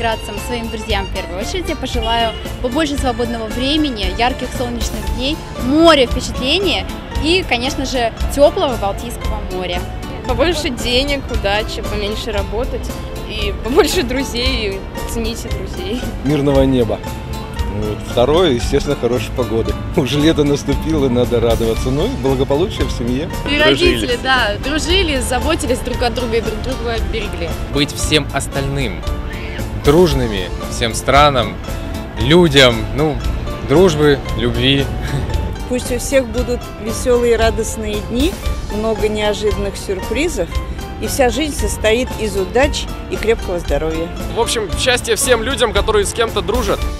братцам, своим друзьям в первую очередь я пожелаю побольше свободного времени, ярких солнечных дней, море впечатлений и, конечно же, теплого Балтийского моря. Побольше денег, удачи, поменьше работать и побольше друзей, и цените друзей. Мирного неба. Вот. Второе, естественно, хорошей погоды. Уже лето наступило, надо радоваться. Ну и благополучие в семье. И родители, да, дружили, заботились друг о друге и друг друга берегли. Быть всем остальным дружными, всем странам, людям, дружбы, любви. Пусть у всех будут веселые и радостные дни, много неожиданных сюрпризов, и вся жизнь состоит из удач и крепкого здоровья. В общем, счастья всем людям, которые с кем-то дружат.